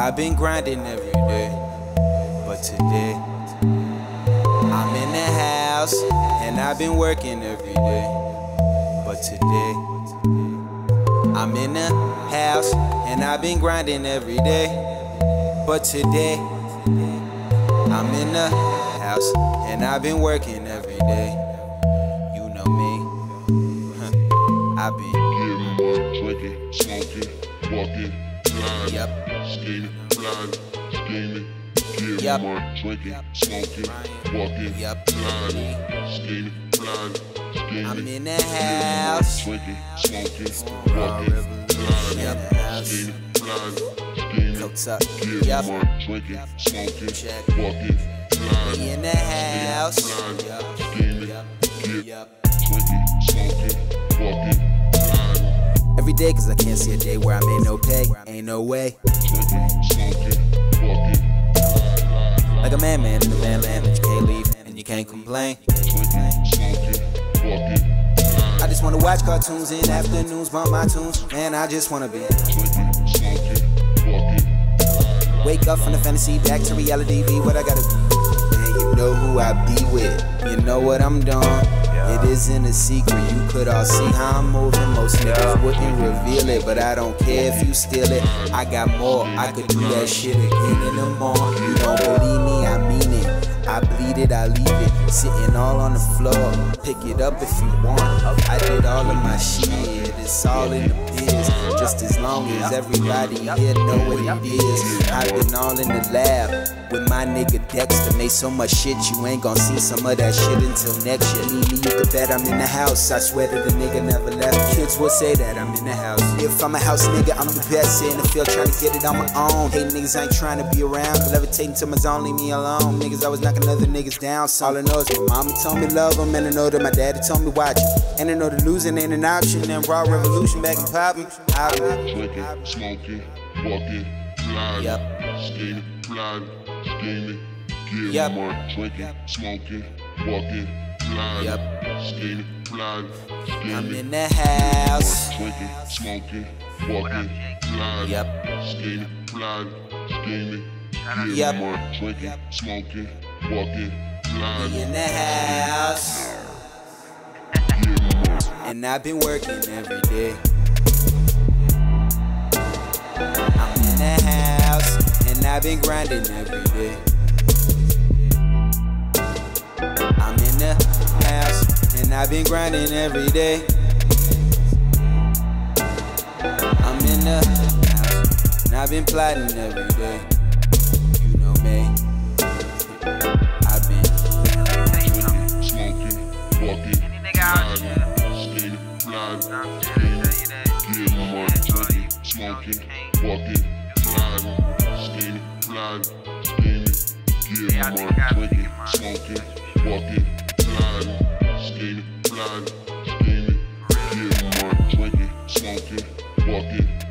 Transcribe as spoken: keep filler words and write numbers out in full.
I've been grinding every day, but today I'm in the house and I've been working every day, but today I'm in the house and I've been grinding every day, but today I'm in the house and I've been working every day. You know me, huh. I've been getting money, drinking, smoking, walking, flying, yep. skating, flying, scheming, getting Yep. money, drinking, smoking, walking, Yep. flying, skating, flying, scheming, I'm in the house, drinking, smoking, raw walking, revolution in the house. skating, flying, scheming, Coats up, getting yep. money, drinking, smoking, Check. walking, flying, We in the house, flying, yep. scheming, Yep. get Yep. drinking, smoking, walking, flying, Every day, cause I can't see a day where I made no pay. Ain't no way. drinking, smoking, walking, Like a madman in the van land that you can't leave and you can't complain. drinking, smoking, walking, I just wanna watch cartoons in afternoons, bump my tunes. Man, I just wanna be. drinking, smoking, walking, Wake up from the fantasy, back to reality, be what I gotta be. Man, you know who I be with, you know what I'm doing. It isn't a secret, you could all see how I'm moving. Most niggas wouldn't reveal it, but I don't care if you steal it. I got more, I could do that shit again in the morning. You don't believe me, I mean it. I bleed it, I leave it, sitting all on the floor. Pick it up if you want. I did all of my shit, it's all in the biz. Just as long as everybody here know what it is. I've been all in the lab with my nigga Dexter. Made so much shit, you ain't gon' see some of that shit until next year. Need me, you could bet I'm in the house. I swear that the nigga never left. Kids will say that I'm in the house. If I'm a house nigga, I'm the best in the field, trying to get it on my own. Hate niggas ain't trying to be around, levitating to my zone, leave me alone. Niggas always knocking other niggas down. So all I know is my mama told me love them, and I know that my daddy told me watch it. And I know that losing ain't an option. And raw revolution back and poppin'. I've been drinking, smoking, walking, flying, Yep. skating, flying, scheming, getting Yep. money, drinking, smoking, walking, flying, Yep. skating, flying, I'm scheming, in the house. drinking, smoking, walking, flying, Yep. skating, flying, scheming, getting Yep. money, drinking, smoking, walking, We flying, in the house. getting money. And I've been working every day. I'm in the house and I've been grinding every day. I'm in the house and I've been grinding every day. I'm in the house and I've been plotting every day. You know me. I've been Drinking, smoking, walking, flying, skating, flying, scheming, getting money, drinking, smoking, walking, flying, skating, flying, scheming, getting money, drinking, smoking, walking, flying, skating, flying, scheming, getting money, drinking, smoking, walking,